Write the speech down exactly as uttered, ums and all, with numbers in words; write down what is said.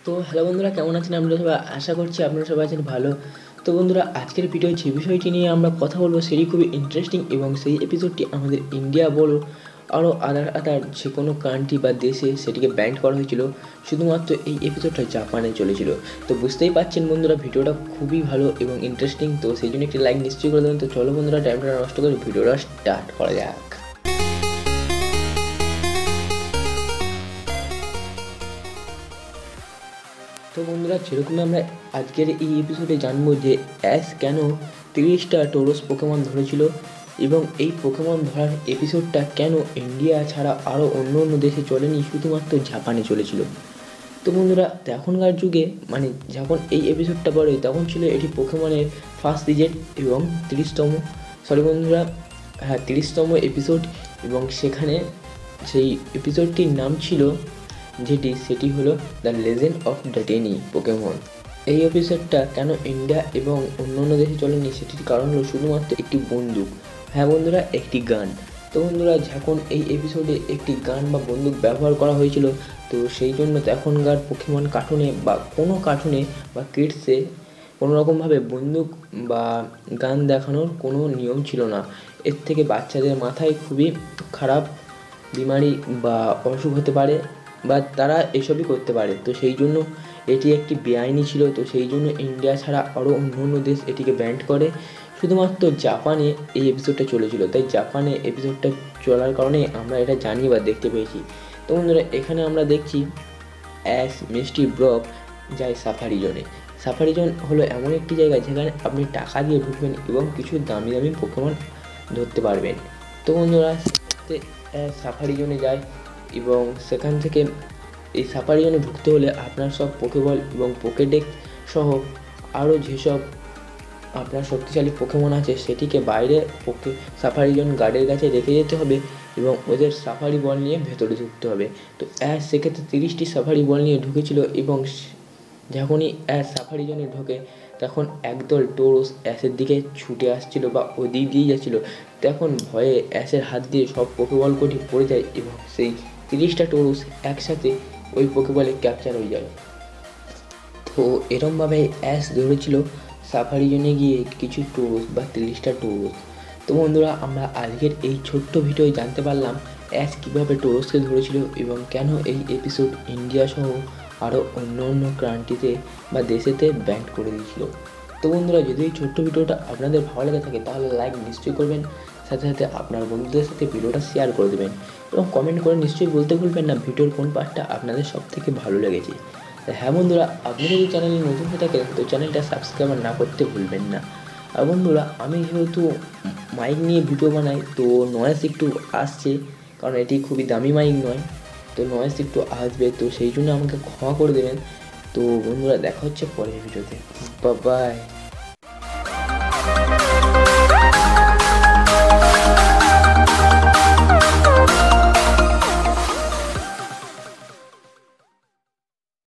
তো হ্যালো বন্ধুরা, কেমন আছেন আপনারা সবাই? আশা করছি আপনারা সবাই আছেন ভালো। তো বন্ধুরা, আজকের ভিডিও যে বিষয়টি নিয়ে আমরা কথা বলবো সেটি খুবই ইন্টারেস্টিং এবং সেই এপিসোডটি আমাদের ইন্ডিয়া বলো আরও আদার আদার যে কোনো কান্ট্রি বা দেশে সেটিকে ব্যান্ড করা হয়েছিল, শুধুমাত্র এই এপিসোডটা জাপানে চলেছিল। তো বুঝতেই পারছেন বন্ধুরা, ভিডিওটা খুবই ভালো এবং ইন্টারেস্টিং। তো সেই জন্য একটি লাইক নিশ্চয়ই করে দেবেন। তো চলো বন্ধুরা, টাইমটা নষ্ট করে ভিডিওটা স্টার্ট করা যাক। তো বন্ধুরা, যেরকম আমরা আজকের এই এপিসোডে জানবো যে অ্যাশ কেন তিরিশটা টোরস পোকেমন ধরেছিল এবং এই পোকেমন ধরার এপিসোডটা কেন ইন্ডিয়া ছাড়া আরও অন্য অন্য দেশে চলেনি, শুধুমাত্র জাপানে চলেছিল। তো বন্ধুরা, এখনকার যুগে মানে যখন এই এপিসোডটা পড়ে তখন ছিল এটি পোকেমনের ফার্স্ট সিজন এবং তিরিশতম সরি বন্ধুরা হ্যাঁ তিরিশতম এপিসোড। এবং সেখানে সেই এপিসোডটির নাম ছিল যেটি সেটি হলো দ্য লেজেন্ড অফ ডেটেনি পোকেমন। এই এপিসোডটা কেন ইন্ডিয়া এবং অন্য অন্য দেশে চলেনি সেটির কারণ হলো শুধুমাত্র একটি বন্দুক, হ্যাঁ বন্ধুরা, একটি গান। তো বন্ধুরা, যখন এই এপিসোডে একটি গান বা বন্দুক ব্যবহার করা হয়েছিল, তো সেই জন্য এখনকার পোকেমন কার্টুনে বা কোনো কার্টুনে বা কিডসে কোনোরকমভাবে বন্দুক বা গান দেখানোর কোনো নিয়ম ছিল না। এর থেকে বাচ্চাদের মাথায় খুবই খারাপ বিমারি বা অসুখ হতে পারে বা তারা এসবই করতে পারে। তো সেই জন্য এটি একটি বেআইনি ছিল। তো সেই জন্য ইন্ডিয়া ছাড়া আরও অন্য অন্য দেশ এটিকে ব্যান্ড করে। শুধুমাত্র জাপানে এই এপিসোডটা চলেছিল, তাই জাপানে এপিসোডটা চলার কারণে আমরা এটা জানি বা দেখতে পেয়েছি। তো বন্ধুরা, এখানে আমরা দেখছি অ্যাশ মিষ্টি ব্রক যায় সাফারি জোনে। সাফারি জোন হলো এমন একটি জায়গা যেখানে আপনি টাকা দিয়ে ঢুকবেন এবং কিছু দামি দামি পোকেমন ধরতে পারবেন। তো বন্ধুরা, সেক্ষেত্রে সাফারি জোনে যায় এবং সেখান থেকে এই সাফারি জোনে ঢুকতে হলে আপনার সব পোকেবল এবং পোকেডেক সহ আরও যেসব আপনার শক্তিশালী পোকেমন আছে সেটিকে বাইরে পোকে সাফারি জোন গার্ডের কাছে রেখে যেতে হবে এবং ওদের সাফারি বল নিয়ে ভেতরে ঢুকতে হবে। তো অ্যাশ সেক্ষেত্রে তিরিশটি সাফারি বল নিয়ে ঢুকেছিল এবং যখনই অ্যাশ সাফারি জোনে ঢোকে তখন একদল টোরস অ্যাশের দিকে ছুটে আসছিল বা ওদিক দিয়ে যাচ্ছিলো। তখন ভয়ে অ্যাশের হাত দিয়ে সব পোকেবল কটি পড়ে যায় এবং সেই তিরিশটা টোরস একসাথে ওই পোকেবলে ক্যাপচার হয়ে যায়। তো এরমভাবে অ্যাশ ধরেছিল সাফারি জোনে গিয়ে কিছু টোরস বা তিরিশটা টোরস। তো বন্ধুরা, আমরা আজকের এই ছোট্ট ভিডিওয় জানতে পারলাম অ্যাশ কীভাবে টোরসকে ধরেছিল এবং কেন এই এপিসোড ইন্ডিয়া সহ আরও অন্য অন্য কান্ট্রিতে বা দেশেতে ব্যান্ড করে দিয়েছিল। তো বন্ধুরা, যদি এই ছোট্ট ভিডিওটা আপনাদের ভালো লেগে থাকে তাহলে লাইক নিশ্চয়ই করবেন, সাথে সাথে আপনার বন্ধুদের সাথে ভিডিওটা শেয়ার করে দেবেন এবং কমেন্ট করে নিশ্চয়ই বলতে ভুলবেন না ভিডিওর কোন পার্টটা আপনাদের সব থেকে ভালো লেগেছে। হ্যাঁ বন্ধুরা, আপনি যদি চ্যানেলে নতুন হয়ে থাকেন তো চ্যানেলটা সাবস্ক্রাইব না করতে ভুলবেন না। আর বন্ধুরা, আমি যেহেতু মাইক নিয়ে ভিডিও বানাই তো নয়েজ একটু আসছে, কারণ এটি খুবই দামি মাইক নয়, তো নয়েজ একটু আসবে, তো সেই জন্য আমাকে ক্ষমা করে দেবেন। তো বন্ধুরা, দেখা হচ্ছে পরের ভিডিওতে। Bye by.